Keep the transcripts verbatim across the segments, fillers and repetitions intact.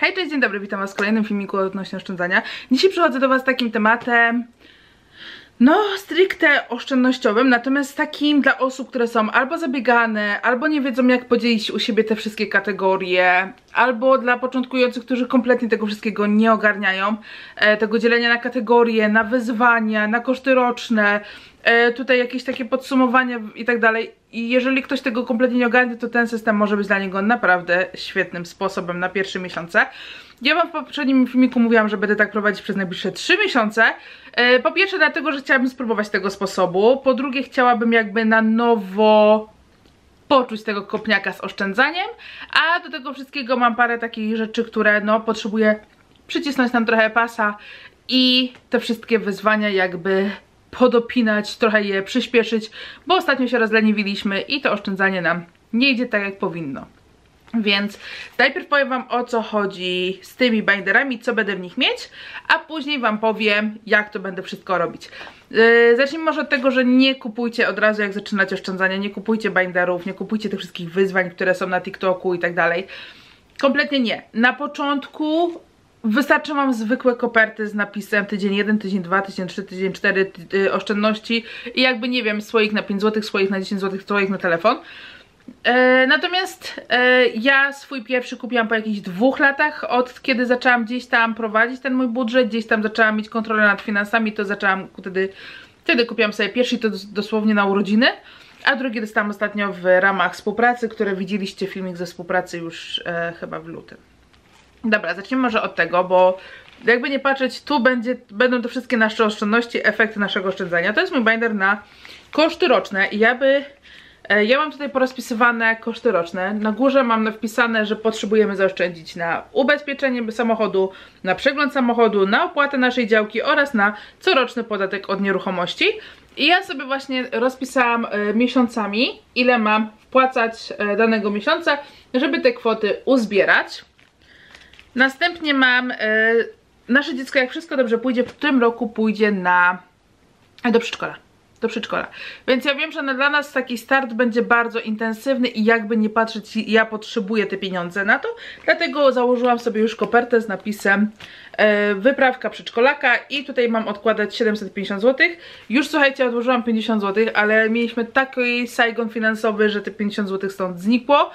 Hej, cześć, dzień dobry, witam was w kolejnym filmiku odnośnie oszczędzania. Dzisiaj przychodzę do was z takim tematem, no stricte oszczędnościowym, natomiast takim dla osób, które są albo zabiegane, albo nie wiedzą jak podzielić u siebie te wszystkie kategorie, albo dla początkujących, którzy kompletnie tego wszystkiego nie ogarniają, e, tego dzielenia na kategorie, na wyzwania, na koszty roczne, e, tutaj jakieś takie podsumowania i tak dalej. I jeżeli ktoś tego kompletnie nie ogarnie, to ten system może być dla niego naprawdę świetnym sposobem na pierwsze miesiące. Ja wam w poprzednim filmiku mówiłam, że będę tak prowadzić przez najbliższe trzy miesiące. Po pierwsze dlatego, że chciałabym spróbować tego sposobu. Po drugie chciałabym jakby na nowo poczuć tego kopniaka z oszczędzaniem. A do tego wszystkiego mam parę takich rzeczy, które no potrzebuję przycisnąć nam trochę pasa i te wszystkie wyzwania jakby podopinać, trochę je przyspieszyć, bo ostatnio się rozleniwiliśmy i to oszczędzanie nam nie idzie tak jak powinno. Więc najpierw powiem wam o co chodzi z tymi binderami, co będę w nich mieć, a później wam powiem jak to będę wszystko robić. Yy, zacznijmy może od tego, że nie kupujcie od razu jak zaczynacie oszczędzanie, nie kupujcie binderów, nie kupujcie tych wszystkich wyzwań, które są na TikToku i tak dalej. Kompletnie nie. Na początku wystarczy wam zwykłe koperty z napisem tydzień jeden, tydzień dwa, tydzień trzy, tydzień cztery yy, oszczędności i jakby nie wiem, słoik na pięć złotych, słoik na dziesięć złotych, słoik na telefon. E, natomiast e, ja swój pierwszy kupiłam po jakichś dwóch latach, od kiedy zaczęłam gdzieś tam prowadzić ten mój budżet, gdzieś tam zaczęłam mieć kontrolę nad finansami, to zaczęłam wtedy, wtedy kupiłam sobie pierwszy, to dosłownie na urodziny, a drugi dostałam ostatnio w ramach współpracy, które widzieliście filmik ze współpracy już e, chyba w lutym. Dobra, zacznijmy może od tego, bo jakby nie patrzeć, tu będzie, będą to wszystkie nasze oszczędności, efekty naszego oszczędzania. To jest mój binder na koszty roczne i ja by... Ja mam tutaj porozpisywane koszty roczne. Na górze mam wpisane, że potrzebujemy zaoszczędzić na ubezpieczenie samochodu, na przegląd samochodu, na opłatę naszej działki oraz na coroczny podatek od nieruchomości. I ja sobie właśnie rozpisałam e, miesiącami, ile mam wpłacać e, danego miesiąca, żeby te kwoty uzbierać. Następnie mam e, nasze dziecko, jak wszystko dobrze pójdzie, w tym roku pójdzie na do przedszkola. do przedszkola. Więc ja wiem, że dla nas taki start będzie bardzo intensywny i jakby nie patrzeć, ja potrzebuję te pieniądze na to, dlatego założyłam sobie już kopertę z napisem e, wyprawka przedszkolaka i tutaj mam odkładać siedemset pięćdziesiąt złotych. Już słuchajcie, odłożyłam pięćdziesiąt złotych, ale mieliśmy taki sajgon finansowy, że te pięćdziesiąt złotych stąd znikło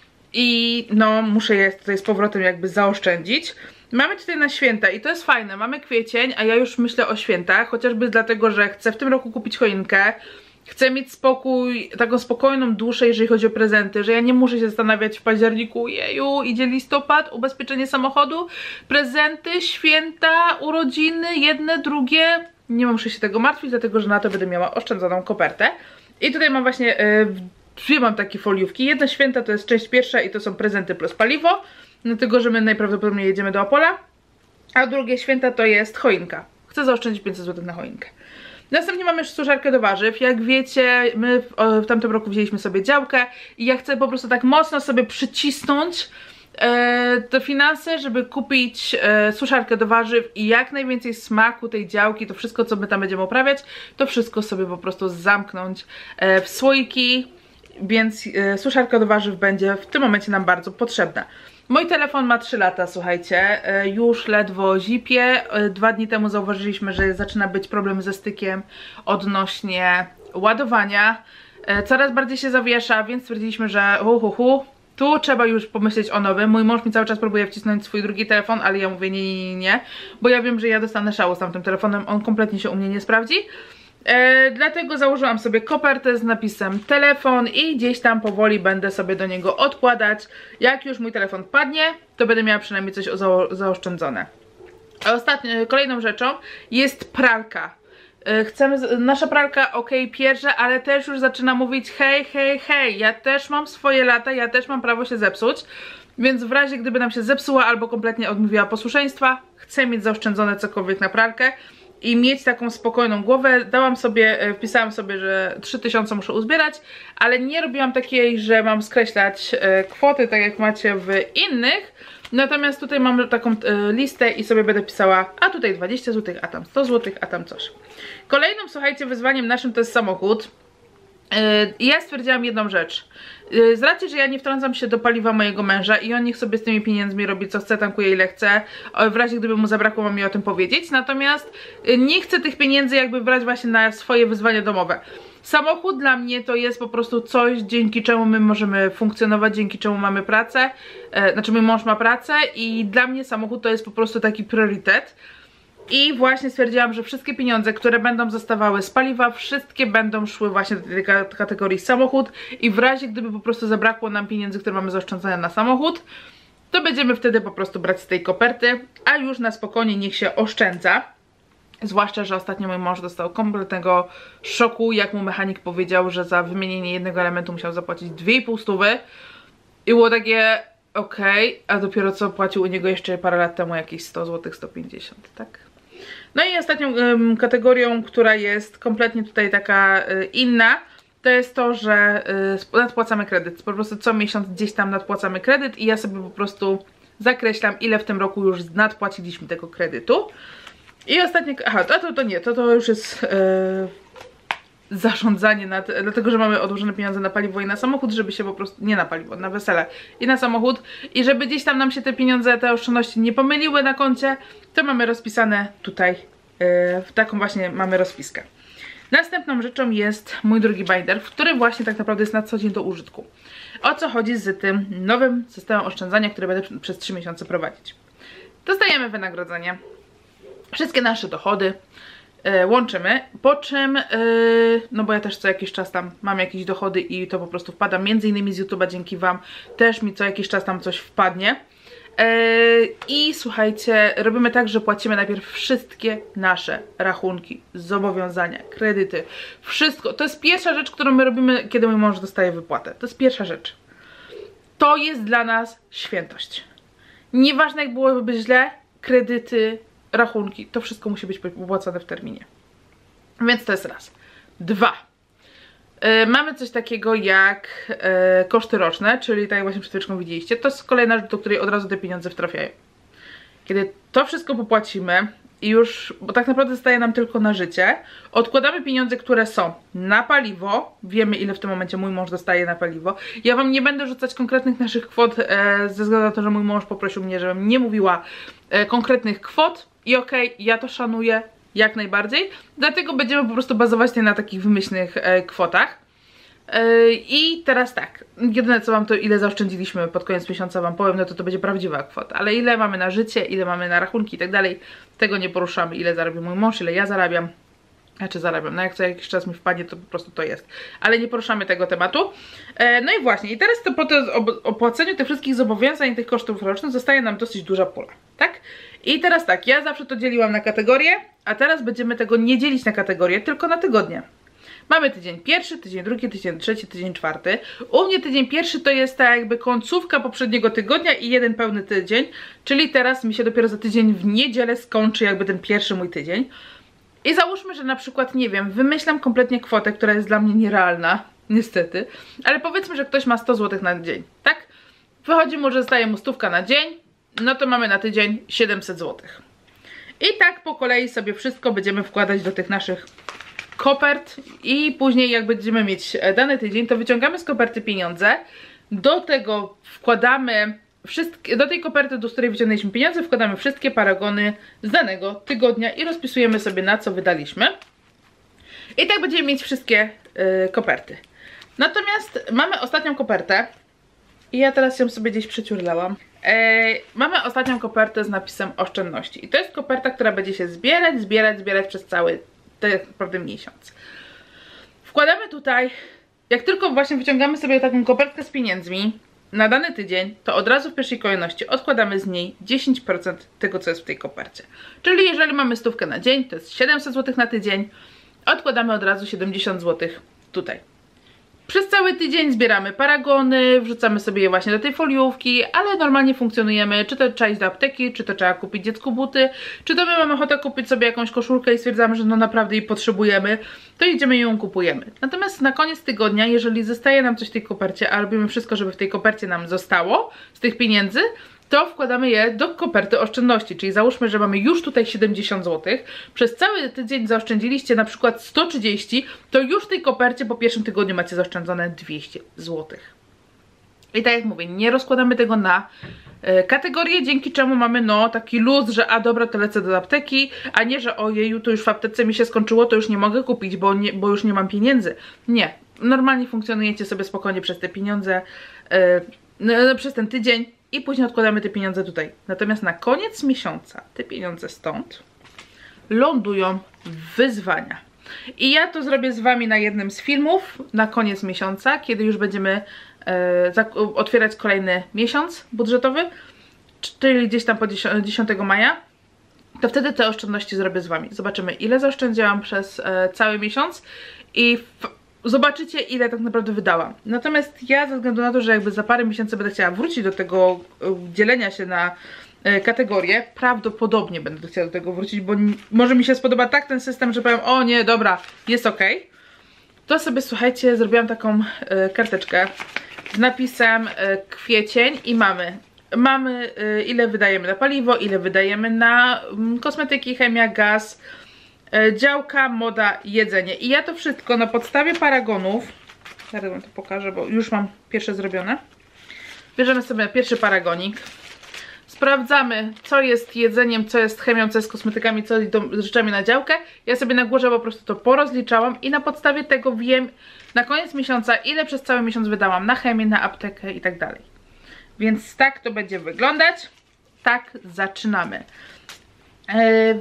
i no muszę je tutaj z powrotem jakby zaoszczędzić. Mamy tutaj na święta i to jest fajne, mamy kwiecień, a ja już myślę o świętach, chociażby dlatego, że chcę w tym roku kupić choinkę, chcę mieć spokój, taką spokojną duszę, jeżeli chodzi o prezenty, że ja nie muszę się zastanawiać w październiku, jeju, idzie listopad, ubezpieczenie samochodu, prezenty, święta, urodziny, jedne, drugie, nie muszę się tego martwić, dlatego, że na to będę miała oszczędzoną kopertę. I tutaj mam właśnie, yy, dwie mam takie foliówki, jedne święta to jest część pierwsza i to są prezenty plus paliwo, dlatego, że my najprawdopodobniej jedziemy do Opola, a drugie święta to jest choinka. Chcę zaoszczędzić pięćset złotych na choinkę. Następnie mamy suszarkę do warzyw. Jak wiecie, my w, o, w tamtym roku wzięliśmy sobie działkę i ja chcę po prostu tak mocno sobie przycisnąć e, te finanse, żeby kupić e, suszarkę do warzyw i jak najwięcej smaku tej działki, to wszystko co my tam będziemy uprawiać, to wszystko sobie po prostu zamknąć e, w słoiki, więc e, suszarka do warzyw będzie w tym momencie nam bardzo potrzebna. Mój telefon ma trzy lata, słuchajcie, już ledwo zipie. Dwa dni temu zauważyliśmy, że zaczyna być problem ze stykiem odnośnie ładowania. Coraz bardziej się zawiesza, więc stwierdziliśmy, że hu, hu, hu, tu trzeba już pomyśleć o nowym. Mój mąż mi cały czas próbuje wcisnąć swój drugi telefon, ale ja mówię nie, nie, nie, nie, bo ja wiem, że ja dostanę szału z tamtym telefonem, on kompletnie się u mnie nie sprawdzi. E, dlatego założyłam sobie kopertę z napisem telefon i gdzieś tam powoli będę sobie do niego odkładać. Jak już mój telefon padnie, to będę miała przynajmniej coś za, zaoszczędzone. A ostatnio, kolejną rzeczą jest pralka. E, chcemy, nasza pralka ok, pierze, ale też już zaczyna mówić hej, hej, hej, ja też mam swoje lata, ja też mam prawo się zepsuć. Więc w razie gdyby nam się zepsuła albo kompletnie odmówiła posłuszeństwa, chcę mieć zaoszczędzone cokolwiek na pralkę i mieć taką spokojną głowę. Dałam sobie, wpisałam sobie, że trzy tysiące muszę uzbierać, ale nie robiłam takiej, że mam skreślać kwoty, tak jak macie w innych. Natomiast tutaj mam taką listę i sobie będę pisała, a tutaj dwadzieścia złotych, a tam sto złotych, a tam coś. Kolejnym, słuchajcie, wyzwaniem naszym to jest samochód. I ja stwierdziłam jedną rzecz. Z racji, że ja nie wtrącam się do paliwa mojego męża i on niech sobie z tymi pieniędzmi robi co chce, tankuje ile chce, w razie gdyby mu zabrakło, mam mi o tym powiedzieć. Natomiast nie chcę tych pieniędzy jakby brać właśnie na swoje wyzwania domowe. Samochód dla mnie to jest po prostu coś, dzięki czemu my możemy funkcjonować, dzięki czemu mamy pracę, e, znaczy mój mąż ma pracę i dla mnie samochód to jest po prostu taki priorytet. I właśnie stwierdziłam, że wszystkie pieniądze, które będą zostawały z paliwa, wszystkie będą szły właśnie do tej kategorii samochód i w razie gdyby po prostu zabrakło nam pieniędzy, które mamy zaoszczędzone na samochód, to będziemy wtedy po prostu brać z tej koperty, a już na spokojnie niech się oszczędza. Zwłaszcza, że ostatnio mój mąż dostał kompletnego szoku, jak mu mechanik powiedział, że za wymienienie jednego elementu musiał zapłacić dwie i pół stówy. I było takie, okej, okay, a dopiero co płacił u niego jeszcze parę lat temu jakieś sto złotych, sto pięćdziesiąt, tak? No i ostatnią ym, kategorią, która jest kompletnie tutaj taka y, inna, to jest to, że y, nadpłacamy kredyt. Po prostu co miesiąc gdzieś tam nadpłacamy kredyt i ja sobie po prostu zakreślam, ile w tym roku już nadpłaciliśmy tego kredytu. I ostatnie, aha, to, to, to nie, to, to już jest yy, zarządzanie nad, dlatego, że mamy odłożone pieniądze na paliwo i na samochód, żeby się po prostu, nie na paliwo, na wesele i na samochód i żeby gdzieś tam nam się te pieniądze, te oszczędności nie pomyliły na koncie, to mamy rozpisane tutaj, yy, w taką właśnie mamy rozpiskę. Następną rzeczą jest mój drugi binder, który właśnie tak naprawdę jest na co dzień do użytku. O co chodzi z tym nowym systemem oszczędzania, który będę przez trzy miesiące prowadzić. Dostajemy wynagrodzenie. Wszystkie nasze dochody yy, łączymy, po czym, yy, no bo ja też co jakiś czas tam mam jakieś dochody i to po prostu wpada, między innymi z YouTube'a, dzięki wam też mi co jakiś czas tam coś wpadnie. Yy, I słuchajcie, robimy tak, że płacimy najpierw wszystkie nasze rachunki, zobowiązania, kredyty, wszystko. To jest pierwsza rzecz, którą my robimy, kiedy mój mąż dostaje wypłatę. To jest pierwsza rzecz. To jest dla nas świętość. Nieważne jak byłoby źle, kredyty, rachunki, to wszystko musi być opłacone w terminie. Więc to jest raz. Dwa. Yy, mamy coś takiego jak yy, koszty roczne, czyli tak jak właśnie przed chwileczką widzieliście, to jest kolejna rzecz, do której od razu te pieniądze wtrafiają. Kiedy to wszystko popłacimy i już, bo tak naprawdę zostaje nam tylko na życie, odkładamy pieniądze, które są na paliwo, wiemy ile w tym momencie mój mąż dostaje na paliwo. Ja wam nie będę rzucać konkretnych naszych kwot, e, ze względu na to, że mój mąż poprosił mnie, żebym nie mówiła e, konkretnych kwot i okej, okay, ja to szanuję jak najbardziej, dlatego będziemy po prostu bazować nie na takich wymyślnych e, kwotach. E, I teraz tak, jedyne co wam to ile zaoszczędziliśmy pod koniec miesiąca wam powiem, no to to będzie prawdziwa kwota, ale ile mamy na życie, ile mamy na rachunki i tak dalej, tego nie poruszamy, ile zarabia mój mąż, ile ja zarabiam, znaczy zarabiam, no jak co jakiś czas mi wpadnie, to po prostu to jest, ale nie poruszamy tego tematu. E, no i właśnie, i teraz to po to opłaceniu tych wszystkich zobowiązań, tych kosztów rocznych zostaje nam dosyć duża pula, tak? I teraz tak, ja zawsze to dzieliłam na kategorie, a teraz będziemy tego nie dzielić na kategorie, tylko na tygodnie. Mamy tydzień pierwszy, tydzień drugi, tydzień trzeci, tydzień czwarty. U mnie tydzień pierwszy to jest ta jakby końcówka poprzedniego tygodnia i jeden pełny tydzień, czyli teraz mi się dopiero za tydzień w niedzielę skończy jakby ten pierwszy mój tydzień. I załóżmy, że na przykład, nie wiem, wymyślam kompletnie kwotę, która jest dla mnie nierealna, niestety, ale powiedzmy, że ktoś ma sto złotych na dzień, tak? Wychodzi mu, że zostaje mu stówka na dzień, no to mamy na tydzień siedemset złotych. I tak po kolei sobie wszystko będziemy wkładać do tych naszych kopert i później jak będziemy mieć dany tydzień, to wyciągamy z koperty pieniądze, do tego wkładamy wszystkie, do tej koperty, do której wyciągnęliśmy pieniądze, wkładamy wszystkie paragony z danego tygodnia i rozpisujemy sobie, na co wydaliśmy. I tak będziemy mieć wszystkie yy, koperty. Natomiast mamy ostatnią kopertę i ja teraz ją sobie gdzieś przeciurlałam. Yy, mamy ostatnią kopertę z napisem oszczędności i to jest koperta, która będzie się zbierać, zbierać, zbierać przez cały tak naprawdę miesiąc. Wkładamy tutaj, jak tylko właśnie wyciągamy sobie taką kopertkę z pieniędzmi na dany tydzień, to od razu w pierwszej kolejności odkładamy z niej dziesięć procent tego, co jest w tej kopercie. Czyli jeżeli mamy stówkę na dzień, to jest siedemset złotych na tydzień, odkładamy od razu siedemdziesiąt złotych tutaj. Przez cały tydzień zbieramy paragony, wrzucamy sobie je właśnie do tej foliówki, ale normalnie funkcjonujemy, czy to trzeba iść do apteki, czy to trzeba kupić dziecku buty, czy to my mamy ochotę kupić sobie jakąś koszulkę i stwierdzamy, że no naprawdę jej potrzebujemy, to idziemy i ją kupujemy. Natomiast na koniec tygodnia, jeżeli zostaje nam coś w tej kopercie, a robimy wszystko, żeby w tej kopercie nam zostało z tych pieniędzy, to wkładamy je do koperty oszczędności, czyli załóżmy, że mamy już tutaj siedemdziesiąt złotych, przez cały tydzień zaoszczędziliście na przykład sto trzydzieści, to już w tej kopercie po pierwszym tygodniu macie zaoszczędzone dwieście złotych. I tak jak mówię, nie rozkładamy tego na y, kategorie, dzięki czemu mamy no taki luz, że a dobra, to lecę do apteki, a nie, że ojeju, to już w aptece mi się skończyło, to już nie mogę kupić, bo, nie, bo już nie mam pieniędzy. Nie, normalnie funkcjonujecie sobie spokojnie przez te pieniądze, y, no, przez ten tydzień i później odkładamy te pieniądze tutaj. Natomiast na koniec miesiąca te pieniądze stąd lądują w wyzwania. I ja to zrobię z wami na jednym z filmów na koniec miesiąca, kiedy już będziemy e, otwierać kolejny miesiąc budżetowy, czyli gdzieś tam po dziesiątego maja. To wtedy te oszczędności zrobię z wami. Zobaczymy, ile zaoszczędziłam przez e, cały miesiąc i w, zobaczycie, ile tak naprawdę wydałam. Natomiast ja ze względu na to, że jakby za parę miesięcy będę chciała wrócić do tego e, dzielenia się na kategorie, prawdopodobnie będę chciała do tego wrócić, bo może mi się spodoba tak ten system, że powiem, o nie, dobra, jest ok. To sobie, słuchajcie, zrobiłam taką e, karteczkę z napisem e, kwiecień i mamy mamy e, ile wydajemy na paliwo, ile wydajemy na m, kosmetyki, chemia, gaz, e, działka, moda, jedzenie. I ja to wszystko na podstawie paragonów, zaraz wam to pokażę, bo już mam pierwsze zrobione. Bierzemy sobie pierwszy paragonik. Sprawdzamy, co jest jedzeniem, co jest chemią, co jest kosmetykami, co jest rzeczami na działkę. Ja sobie na górze po prostu to porozliczałam i na podstawie tego wiem na koniec miesiąca, ile przez cały miesiąc wydałam na chemię, na aptekę i tak dalej. Więc tak to będzie wyglądać. Tak zaczynamy. Eee,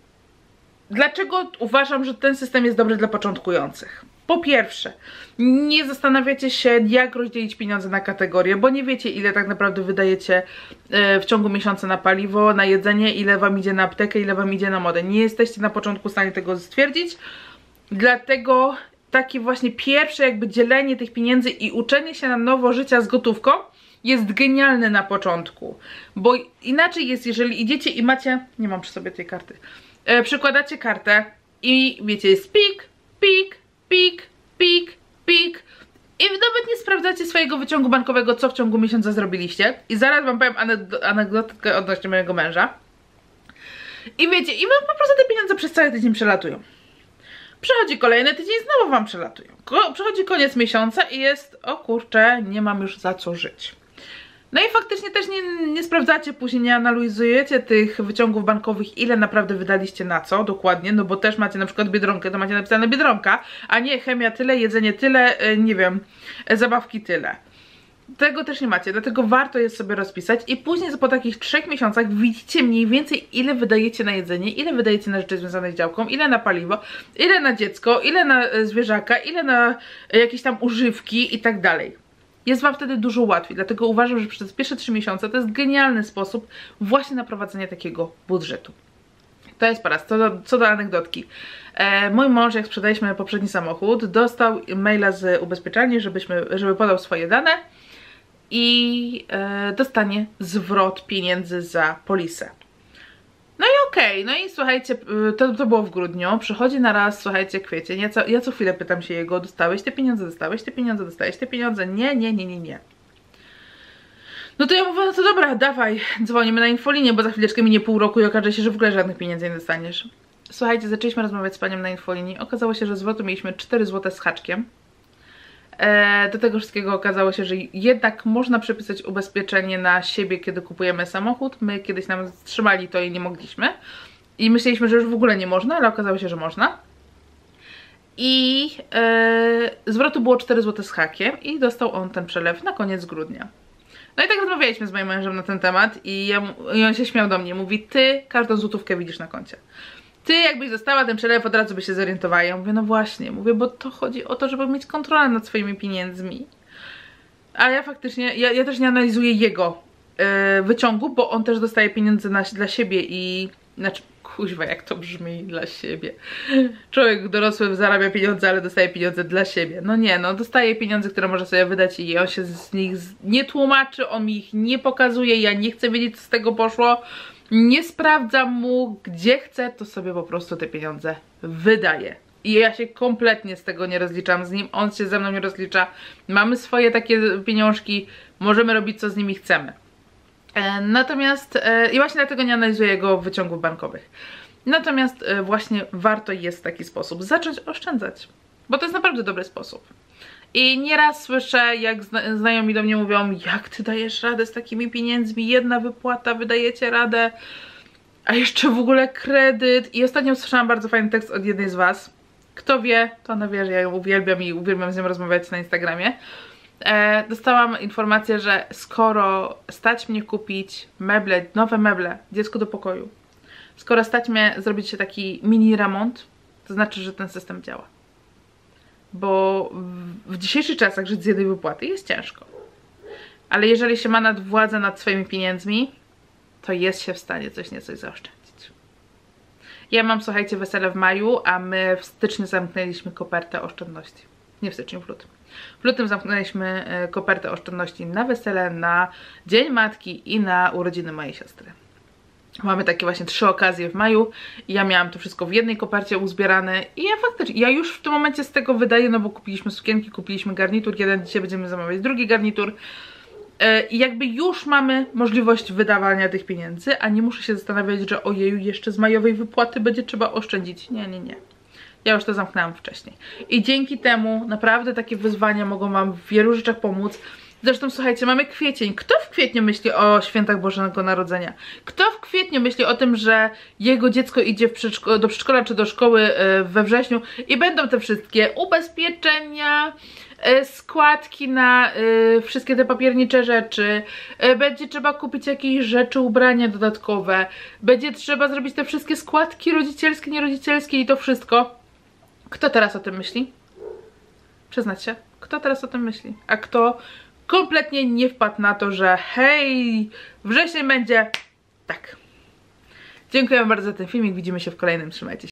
dlaczego uważam, że ten system jest dobry dla początkujących? Po pierwsze, nie zastanawiacie się, jak rozdzielić pieniądze na kategorie, bo nie wiecie, ile tak naprawdę wydajecie w ciągu miesiąca na paliwo, na jedzenie, ile wam idzie na aptekę, ile wam idzie na modę. Nie jesteście na początku w stanie tego stwierdzić, dlatego takie właśnie pierwsze jakby dzielenie tych pieniędzy i uczenie się na nowo życia z gotówką jest genialne na początku, bo inaczej jest, jeżeli idziecie i macie, nie mam przy sobie tej karty, e, przykładacie kartę i wiecie, jest pik, pik, pik, pik, pik i nawet nie sprawdzacie swojego wyciągu bankowego, co w ciągu miesiąca zrobiliście. I zaraz wam powiem anegdotkę odnośnie mojego męża. I wiecie, i wam po prostu te pieniądze przez cały tydzień przelatują. Przychodzi kolejny tydzień, znowu wam przelatują. Ko przychodzi koniec miesiąca i jest, o kurczę, nie mam już za co żyć. No i faktycznie też nie, nie sprawdzacie później, nie analizujecie tych wyciągów bankowych, ile naprawdę wydaliście na co dokładnie, no bo też macie na przykład Biedronkę, to macie napisane Biedronka, a nie chemia tyle, jedzenie tyle, nie wiem, zabawki tyle. Tego też nie macie, dlatego warto jest sobie rozpisać i później po takich trzech miesiącach widzicie mniej więcej, ile wydajecie na jedzenie, ile wydajecie na rzeczy związane z działką, ile na paliwo, ile na dziecko, ile na zwierzaka, ile na jakieś tam używki i tak dalej. Jest wam wtedy dużo łatwiej, dlatego uważam, że przez pierwsze trzy miesiące to jest genialny sposób właśnie na prowadzenie takiego budżetu. To jest po raz. Co do, co do anegdotki. E, mój mąż, jak sprzedaliśmy poprzedni samochód, dostał maila z ubezpieczalni, żebyśmy, żeby podał swoje dane i e, dostanie zwrot pieniędzy za polisę. No i okej, okay, no i słuchajcie, to, to było w grudniu, przychodzi na raz, słuchajcie, kwiecień, ja co, ja co chwilę pytam się jego, dostałeś te pieniądze, dostałeś te pieniądze, dostałeś te pieniądze, nie, nie, nie, nie, nie. No to ja mówię, no to dobra, dawaj, dzwonimy na infolinię, bo za chwileczkę minie pół roku i okaże się, że w ogóle żadnych pieniędzy nie dostaniesz. Słuchajcie, zaczęliśmy rozmawiać z panią na infolinii, okazało się, że zwrotu mieliśmy cztery złote z haczkiem. E, do tego wszystkiego okazało się, że jednak można przepisać ubezpieczenie na siebie, kiedy kupujemy samochód. My kiedyś nam wstrzymali to i nie mogliśmy. I myśleliśmy, że już w ogóle nie można, ale okazało się, że można. I e, zwrotu było cztery złote z hakiem i dostał on ten przelew na koniec grudnia. No i tak rozmawialiśmy z moim mężem na ten temat i, ja, i on się śmiał do mnie. Mówi, ty każdą złotówkę widzisz na koncie. Ty jakbyś dostała ten przelew, od razu by się zorientowała. Ja mówię, no właśnie, mówię, bo to chodzi o to, żeby mieć kontrolę nad swoimi pieniędzmi. A ja faktycznie, ja, ja też nie analizuję jego yy, wyciągu, bo on też dostaje pieniądze na, dla siebie i... Znaczy, kuźwa, jak to brzmi, dla siebie. Człowiek dorosły zarabia pieniądze, ale dostaje pieniądze dla siebie. No nie, no dostaje pieniądze, które może sobie wydać i on się z nich nie tłumaczy, on mi ich nie pokazuje, ja nie chcę wiedzieć, co z tego poszło. Nie sprawdzam mu, gdzie chce, to sobie po prostu te pieniądze wydaje. I ja się kompletnie z tego nie rozliczam z nim, on się ze mną nie rozlicza. Mamy swoje takie pieniążki, możemy robić co z nimi chcemy. E, natomiast, e, i właśnie dlatego nie analizuję jego wyciągów bankowych. Natomiast e, właśnie warto jest w taki sposób zacząć oszczędzać, bo to jest naprawdę dobry sposób. I nieraz słyszę, jak zna znajomi do mnie mówią, jak ty dajesz radę z takimi pieniędzmi, jedna wypłata, wydajecie radę, a jeszcze w ogóle kredyt. I ostatnio usłyszałam bardzo fajny tekst od jednej z was. Kto wie, to ona wie, że ja ją uwielbiam i uwielbiam z nią rozmawiać na Instagramie. E, dostałam informację, że skoro stać mnie kupić meble, nowe meble dziecku do pokoju, skoro stać mnie zrobić się taki mini remont, to znaczy, że ten system działa. Bo w, w dzisiejszych czasach żyć z jednej wypłaty jest ciężko. Ale jeżeli się ma nad władzę nad swoimi pieniędzmi, to jest się w stanie coś nieco zaoszczędzić. Ja mam, słuchajcie, wesele w maju, a my w styczniu zamknęliśmy kopertę oszczędności. Nie w styczniu, w lutym. W lutym zamknęliśmy kopertę oszczędności na wesele, na Dzień Matki i na urodziny mojej siostry. Mamy takie właśnie trzy okazje w maju i ja miałam to wszystko w jednej kopercie uzbierane i ja faktycznie, ja już w tym momencie z tego wydaję, no bo kupiliśmy sukienki, kupiliśmy garnitur, jeden, dzisiaj będziemy zamawiać drugi garnitur i jakby już mamy możliwość wydawania tych pieniędzy, a nie muszę się zastanawiać, że ojeju, jeszcze z majowej wypłaty będzie trzeba oszczędzić. Nie, nie, nie. Ja już to zamknęłam wcześniej. I dzięki temu naprawdę takie wyzwania mogą wam w wielu rzeczach pomóc. Zresztą słuchajcie, mamy kwiecień. Kto w kwietniu myśli o świętach Bożego Narodzenia? Kto w kwietniu myśli o tym, że jego dziecko idzie w przedszko do przedszkola czy do szkoły we wrześniu i będą te wszystkie ubezpieczenia, składki na y, wszystkie te papiernicze rzeczy, y, będzie trzeba kupić jakieś rzeczy, ubrania dodatkowe, będzie trzeba zrobić te wszystkie składki rodzicielskie, nierodzicielskie i to wszystko. Kto teraz o tym myśli? Przyznać się, kto teraz o tym myśli? A kto kompletnie nie wpadł na to, że hej, wrzesień będzie tak. Dziękuję bardzo za ten filmik, widzimy się w kolejnym, trzymajcie się.